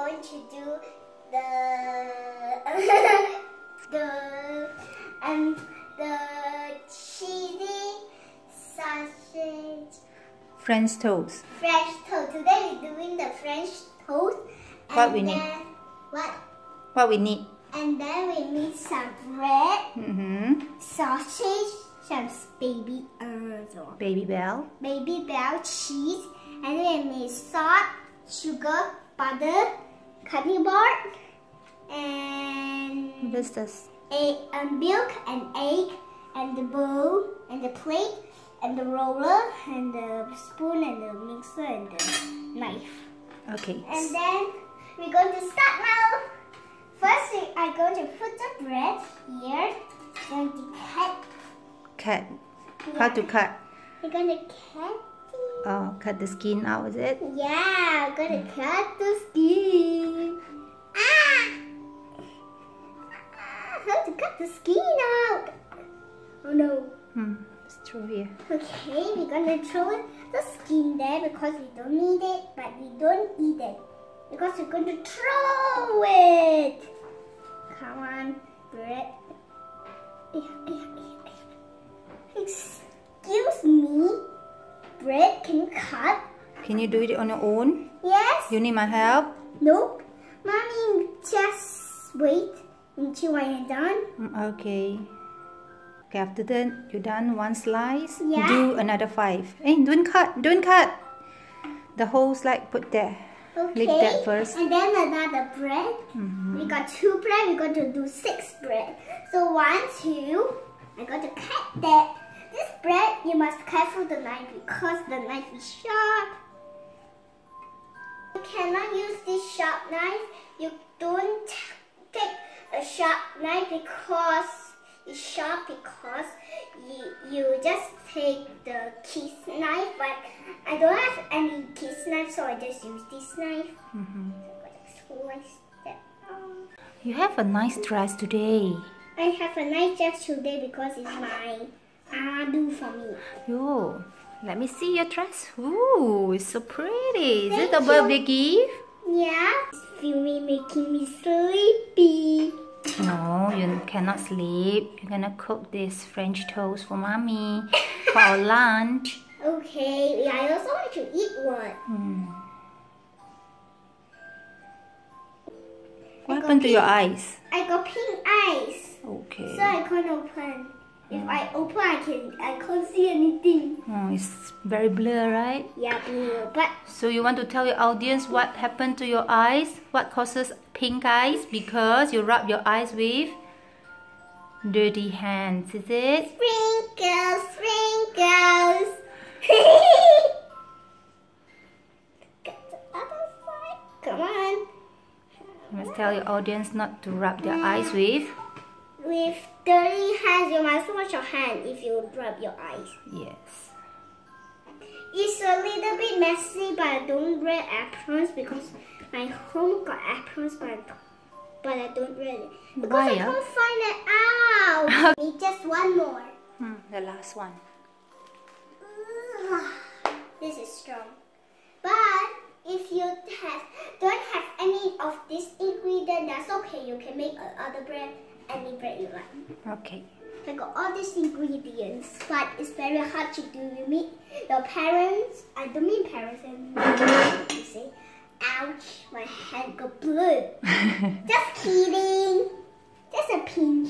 going to do the the cheesy sausage. French toast. French toast. Today we're doing the French toast. What we need? What we need? And then we need some bread, sausage, some baby bell cheese, and then we need salt, sugar, butter, cutting board, and What is this? milk and egg, and the bowl, and the plate, and the roller, and the spoon, and the mixer, and the knife. Okay. And then we're going to start now. First, I'm going to put the bread here. We're going to cut. Cut. How to cut? We're going to cut. Oh, cut the skin out, is it? Yeah, I'm going to cut the skin. How to cut the skin out? Oh no. Let's throw here. Okay, we're going to throw the skin there because we don't need it, but we don't eat it. Because we're going to throw it. Come on, bread. Excuse me, bread, can you cut? Can you do it on your own? Yes. You need my help? Nope. Mommy, just wait until I am done. Okay. Okay, after that, you're done one slice. Yeah. Do another 5. Hey, don't cut. Don't cut. The whole slice put there. Okay. Leave that first. And then another bread. We got 2 bread. We're going to do 6 bread. So 1, 2. I'm going to cut that. This bread, you must careful the knife because the knife is sharp. You cannot use this sharp knife. You don't take a sharp knife because it's sharp because you just take the kiss knife, but I don't have any kiss knife, so I just use this knife. So I'm going to slice that out. You have a nice dress today. I have a nice dress today because it's my do for me. Yo, let me see your dress. Ooh, it's so pretty. Is it Thank a birthday gift? Yeah, it's feeling making me sleepy. No, you cannot sleep. You're gonna cook this French toast for mommy for our lunch. Okay, I also want to eat one. What happened to your eyes? I got pink eyes, Okay. so I can't open. If I open, I can't see anything. Oh, it's very blur, right? Yeah, blue. But So you want to tell your audience what happened to your eyes? What causes pink eyes? Because you rub your eyes with dirty hands, is it? sprinkles, sprinkles. Get the other side. Come on. You must tell your audience not to rub their eyes with. With dirty hands, you must wash your hand if you rub your eyes. Yes. It's a little bit messy, but I don't wear aprons because my home got aprons, but I don't wear it. Because Why, I can't find it out. Need just one more. The last one. This is strong. But if you don't have any of this ingredient, that's okay. You can make other bread, any bread you like. Okay. I got all these ingredients, but it's very hard to do. You meet your parents. I don't mean parents anymore. You see, ouch, my hand got blue. Just kidding. Just a pinch.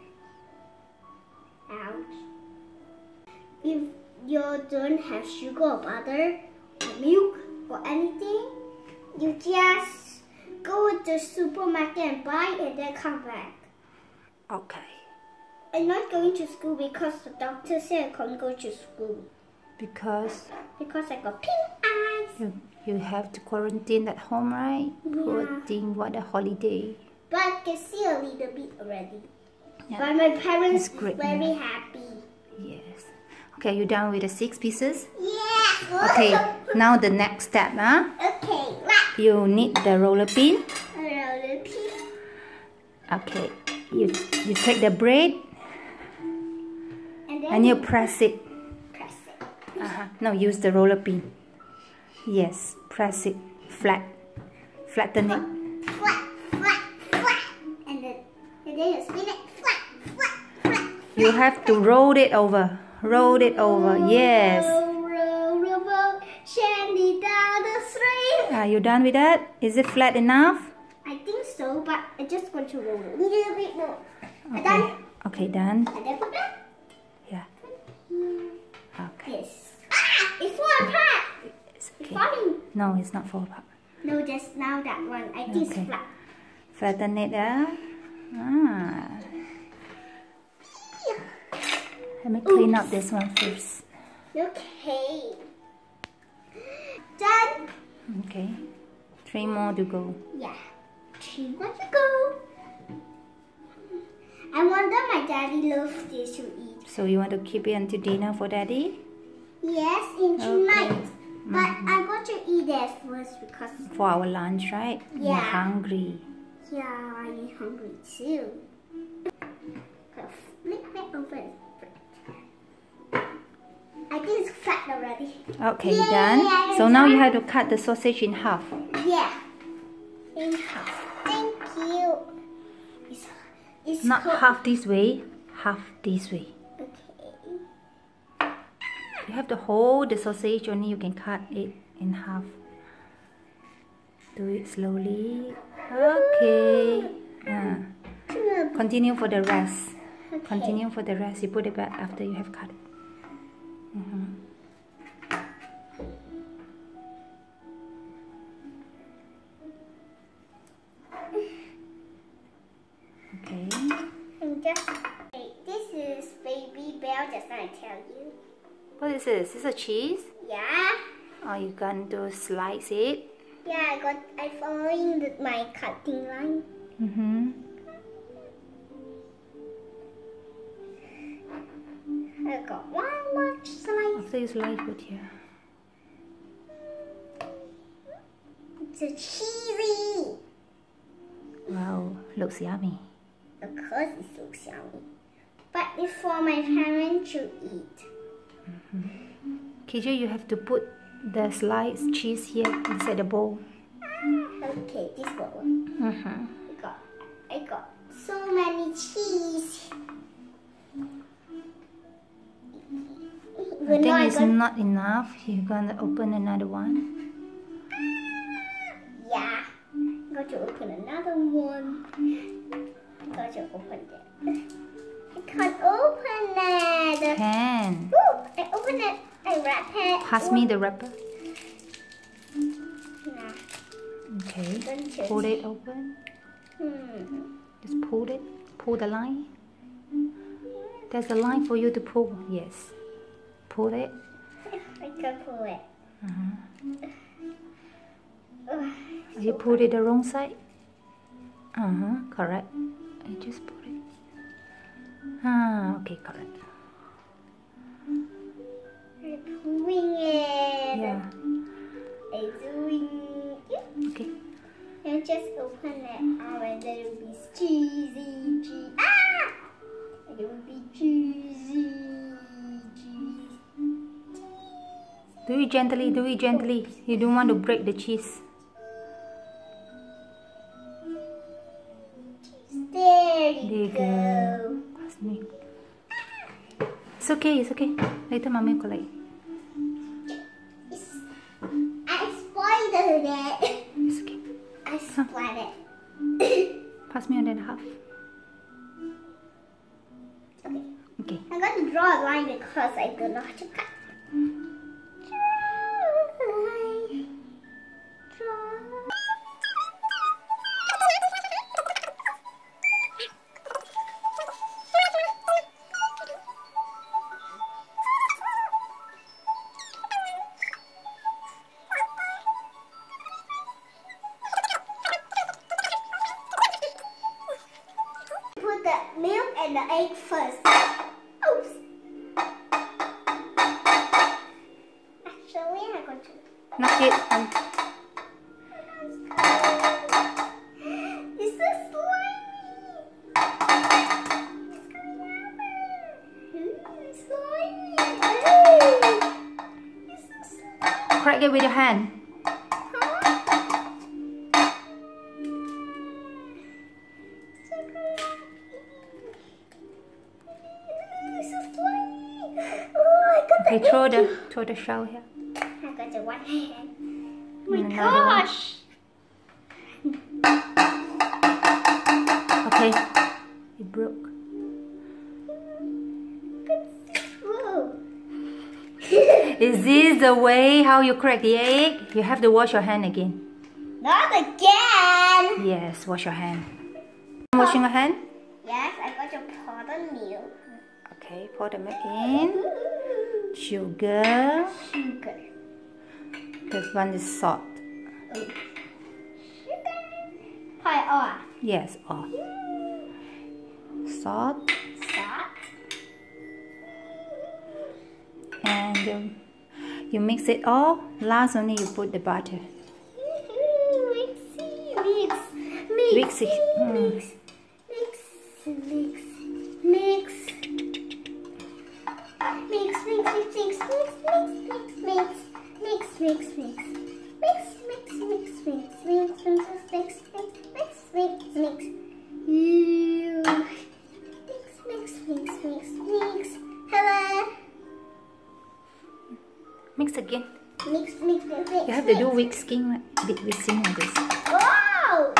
Ouch. If you don't have sugar or butter or milk or anything, you just go to the supermarket and buy it and then come back. Okay. I'm not going to school because the doctor said I can't go to school. Because Because I got pink eyes. you have to quarantine at home, right? Yeah. Poor thing, what a holiday. But I can see a little bit already. Yeah. But my parents That's great, are very yeah. happy. Yes. Okay, you done with the 6 pieces? Yeah. Okay, now the next step, huh? Okay. What? You need the roller pin. A roller pin. Okay, you take the bread And then and you press it. press it. No, use the roller pin. Yes, press it flat. Flatten it. You have to roll it over. Roll it over. Yes. Roll, Shandy down the street. Are you done with that? Is it flat enough? I think so, but I just want to roll it a little bit more. Okay. Done. Okay, done. And then put that. Yeah. Okay. Yes. Ah! It's falling apart. It's It's okay. falling. No, it's not fall apart. No, just now that one. I think Okay. it's flat. Flatten it up. Ah. Let me clean up this one first. Okay. Done. Okay. 3 more to go. Yeah. 3 more to go. I wonder my daddy loves this to eat. So you want to keep it until dinner for daddy? Yes, in tonight. Okay. But I'm going to eat that first because For our lunch, right? You're Yeah. hungry. yeah, I'm hungry too. Flip it over. I think it's flat already. Okay, Yay, done. I'm So now you done. have to cut the sausage in half. Yeah. In half. Thank you. It's Not cold. half this way, half this way. Okay. You have to hold the sausage, only you can cut it in half. Do it slowly. Okay. Continue for the rest. Okay. Continue for the rest. You put it back after you have cut it. Okay. I'm just. Okay, this is baby bell. Just I tell you. What is this? Is it cheese? Yeah. Or you going to slice it? Yeah. I following my cutting line. I got one more slice. After you slice, put here. It's a cheesy. Wow, looks yummy. Of course, it looks yummy. But it's for my parents to eat. KJ, you have to put the sliced cheese here inside the bowl. Okay, this one. I got so many cheese. I think it's not enough. You're gonna open another one. Yeah. I'm going to open another one. I'm going to open it. I can't open it. Can. Ooh, I opened it. I wrap it. Pass me the wrapper. Nah, Okay. don't you? Pull it open. Just pull it. Pull the line. There's a line for you to pull. Yes. Pull it. I can pull it. You pulled it the wrong side. Correct. I just put it. Okay, correct. I'm pulling it. Yeah. I'm doing it. Okay. And just open it. And then it will be cheesy. Ah! And it will be cheesy. Do it gently. Do it gently. You don't want to break the cheese. There There you you go. go. Pass me. It's okay. It's okay. Later, mommy will collect. I spoiled it. It's okay. I spoiled it. Pass me another half. Okay. Okay. I'm going to draw a line because I don't know how to cut. Draw a line. Draw. Put the milk and the egg first. Oops. Actually, I'm going to. Knock it. It's so slimy. It's slimy. It's so slimy. Crack it with your hand. throw the shell here. I got the one hand. Oh my Another one. gosh! Okay, it broke. Whoa. Is this the way how you crack the egg? You have to wash your hand again. Not again! Yes, wash your hand. Washing your hand? Yes, I got to pour the milk. Okay, pour the milk in. Sugar. Sugar. This one is salt. Sugar. Pie or Yes, all. Salt. salt. And you mix it all. Last only you put the butter. Mix. Mix it. Mix. Hello. Mix again. Mix. You have to do whisking like this. Wow.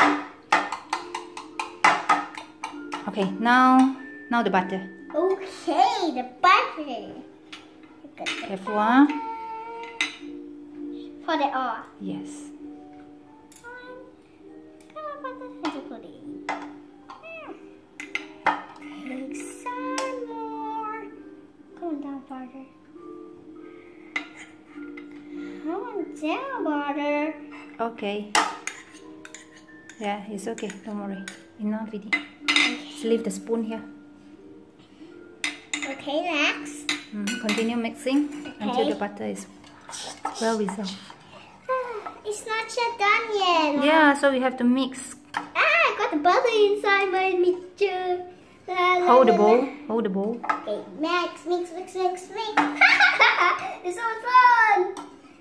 Okay, now the butter. Okay, the butter. Careful, huh? For the oil. Yes. Take some more. Come on down, butter. Come on down, butter. Okay. Yeah, it's okay. Don't worry. Enough, Vidi. Just leave the spoon here. Okay, next. Continue mixing until the butter is well dissolved. It's not yet done yet. Yeah, so we have to mix. I got the butter inside my mixture. Hold the bowl. Hold the bowl. Okay, mix. It's so fun.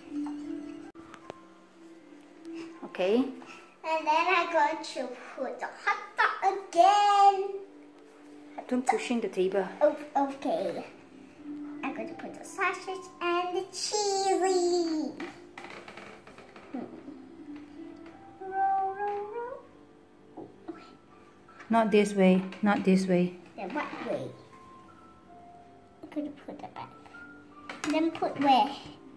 Okay. And then I'm going to put the hot dog again. Don't pushing the table. Oh, okay. I'm going to put the sausage and the cheesy. Roll. Okay. Not this way. Not this way. Then what way? I'm going to put it back. Then put where?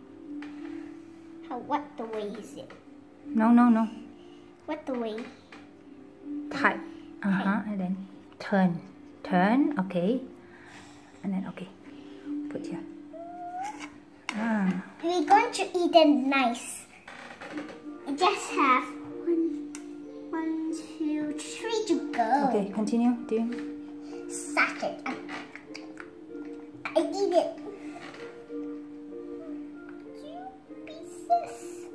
What the way is it? No. What the way? Tight. And then turn. Okay. And then okay. Put here. We're going to eat it nice. It just have one, 2, 3 to go. Okay, continue doing. Sausage. I eat it. 2 pieces.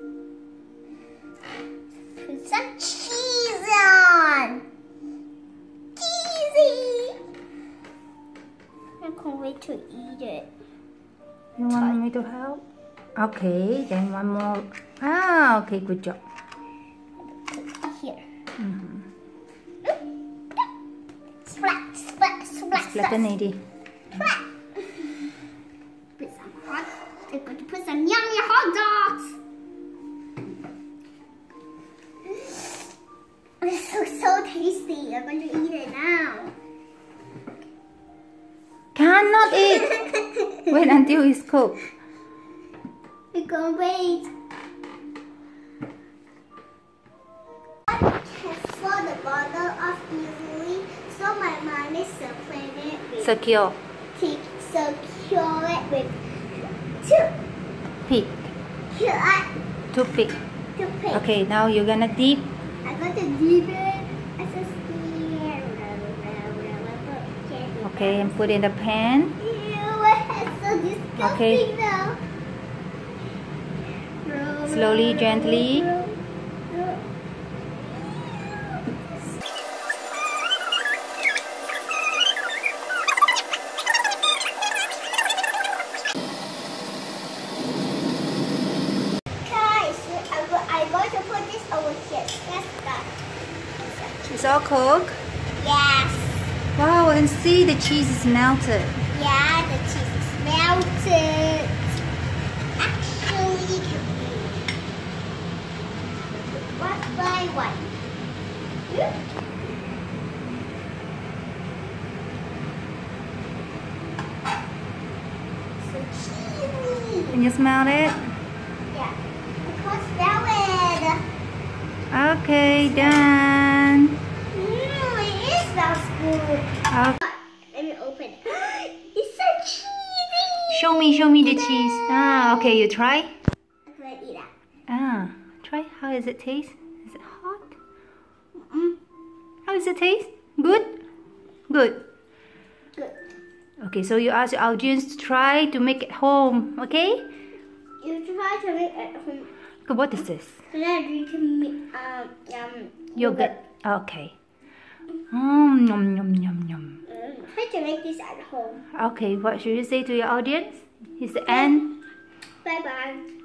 Put some cheese on. Cheesy. I can't wait to eat it. You want me to help? Okay, then one more. Okay, good job. Put it here. Splat. Flatten it. Put some hot. I'm going to put some yummy hot dogs. This so tasty. I'm going to eat it now. Cannot eat. Wait until it's cooked. We can wait. I can fill the bottle up easily, so my mom is circling it with Secure. secure it with Pick. Toothpick. toothpick. Okay, now you're gonna dip. I'm going to dip it as a spear. Okay, and put in the pan. Ew, it's so disgusting Okay. now. Slowly, gently. Guys, I'm going to put this over here. Let's start. It's all cooked. Yes. Wow, and see the cheese is melted. Yeah, the cheese is melted. Can you smell it? Yeah. Because smell it. Okay, done. It smells good. Okay. Let me open it. It's so cheesy. Show me the cheese. Ah, okay, you try. I'm gonna eat that. Ah, try. How does it taste? Is it hot? How does it taste? Good? Good. Good. Okay, so you ask your audience to try to make it home, okay? You try to make it at home. Okay, what is this? And then drink Yogurt. Okay. Yum, yum, yum, yum. Try to make this at home. Okay, what should you say to your audience? Is the end? Bye bye.